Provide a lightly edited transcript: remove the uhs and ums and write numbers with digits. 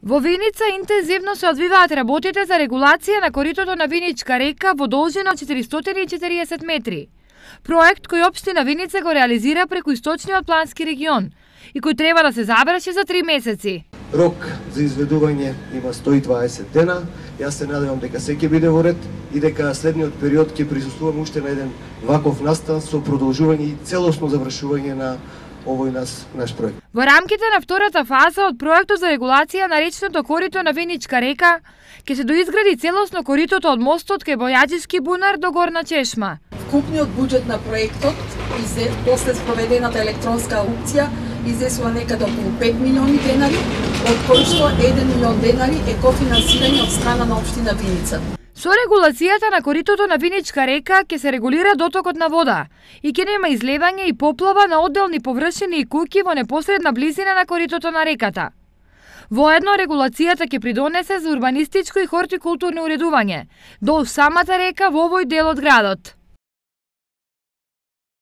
Во Виница интензивно се одвиваат работите за регулација на коритото на Виничка река во должина од 440 метри. Проект кој општина Виница го реализира преку источниот плански регион и кој треба да се заврши за 3 месеци. Рок за изведување има 120 дена. Јас се надевам дека се ќе биде во ред и дека следниот период ќе присуствуваме уште на еден ваков настан со продолжување и целосно завршување на овој наш проект. Во рамките на втората фаза од проектот за регулација на речното корито на Виничка река ќе се доизгради целосно коритото од мостот кај Бојаџиски бунар до Горна Чешма. Вкупниот буџет на проектот после спроведената електронска аукција изесува некаде околу 5 милиони денари, од кои што 1 милион денари е кофинансирање од страна на општина Виница. Со регулацијата на коритото на Виничка река ќе се регулира дотокот на вода и ќе нема излевање и поплава на одделни површини и куќи во непосредна близина на коритото на реката. Воедно регулацијата ќе придонесе за урбанистичко и хортикултурно уредување до самата река во овој дел од градот.